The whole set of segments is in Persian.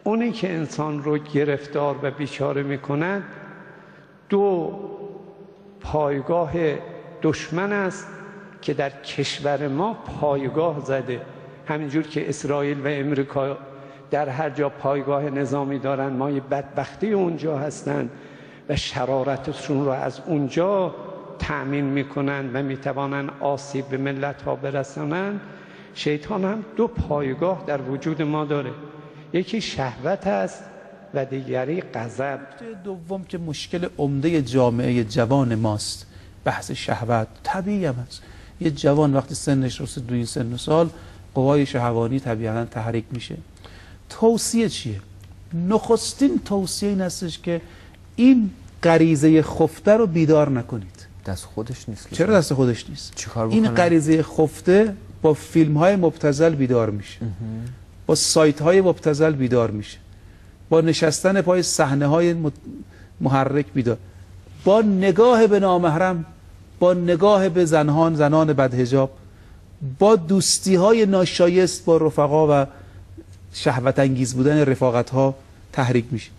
اونی که انسان رو گرفتار و بیچاره میکنند دو پایگاه دشمن است که در کشور ما پایگاه زده. همینجور که اسرائیل و امریکا در هر جا پایگاه نظامی دارن، ما یه بدبختی اونجا هستن و شرارتشون رو از اونجا تأمین میکنن و میتوانن آسیب به ملت ها برسانن. شیطان هم دو پایگاه در وجود ما داره، یکی شهوت است و دیگری غضب. دوم که مشکل عمده جامعه جوان ماست بحث شهوت. طبیعی هم هست، یه جوان وقتی سنش رسید روی سن و سال قوای شهوانی طبیعتا تحریک میشه. توصیه چیه؟ نخستین توصیه این هستش که این غریزه خفته رو بیدار نکنید. دست خودش نیست. چرا دست خودش نیست؟ چیکار این غریزه خفته با فیلم های مبتذل بیدار میشه، با سایت های مبتذل بیدار میشه، با نشستن پای صحنه های محرک بیدار، با نگاه به نامحرم، با نگاه به زنان بدحجاب، با دوستی های ناشایست با رفقا و شهوت انگیز بودن رفاقت ها تحریک میشه،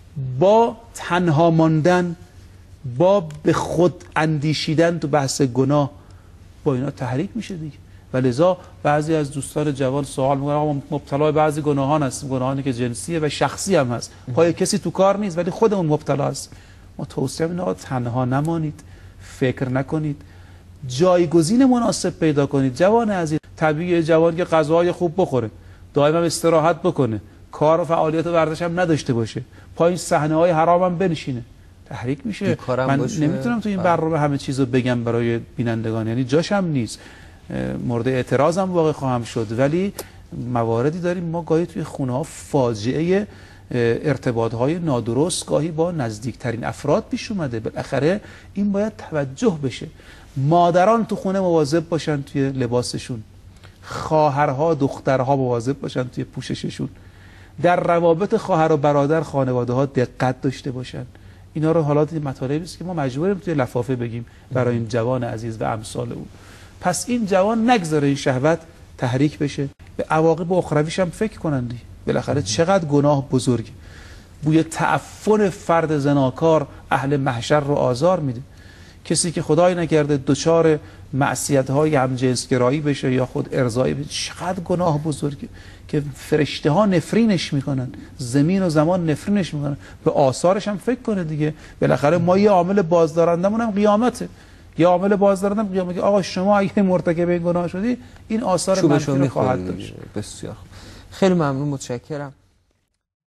با تنها ماندن، با به خود اندیشیدن تو بحث گناه، با اینا تحریک میشه دیگه. و لذا بعضی از دوستان جوان سوال میکنن آقا مبتلا بعضی گناهان هستیم، گناهانی که جنسیه و شخصی هم هست، پای کسی تو کار نیست ولی خودمون مبتلا هست. ما توصیه میکنیم تنها نمانید، فکر نکنید، جایگزین مناسب پیدا کنید. جوان عزیز، طبیعیه جوان که غذاهای خوب بخوره، دائما استراحت بکنه، کار و فعالیت و ورزش هم نداشته باشه، پای این صحنه‌های حرام هم بنشینه، تحریک میشه. من نمیتونم تو این برنامه همه چیزو بگم برای بینندگان، یعنی جاشم نیست، مورد اعتراض هم واقع خواهم شد، ولی مواردی داریم ما گاهی توی خونه ها فاجعه ارتباط های نادرست گاهی با نزدیکترین افراد پیش اومده. بالاخره این باید توجه بشه. مادران تو خونه مواظب باشن توی لباسشون، خواهرها دخترها مواظب باشن توی پوشششون، در روابط خواهر و برادر خانواده ها دقت داشته باشن. اینا رو حالات مطالبی است که ما مجبوریم توی لفافه بگیم برای این جوان عزیز و امثال او. پس این جوان نگذاره این شهوت تحریک بشه، به عواقب اخرویش هم فکر کنند. بالاخره چقدر گناه بزرگه. بوی تعفن فرد زناکار اهل محشر رو آزار میده. کسی که خدای نکرده دچار معصیت‌های همجنسگرایی بشه یا خود ارضایی بشه، چقدر گناه بزرگه که فرشته ها نفرینش میکنن، زمین و زمان نفرینش میکنن. به آثارش هم فکر کنه دیگه. بالاخره ما یه عامل بازدارندمون هم قیامته، یه عامل بازدارندم قیامته. آقا شما اگه مرتکب این گناه شدی این آثار منفی رو خواهد داشت. بسیار خیلی ممنون، متشکرم.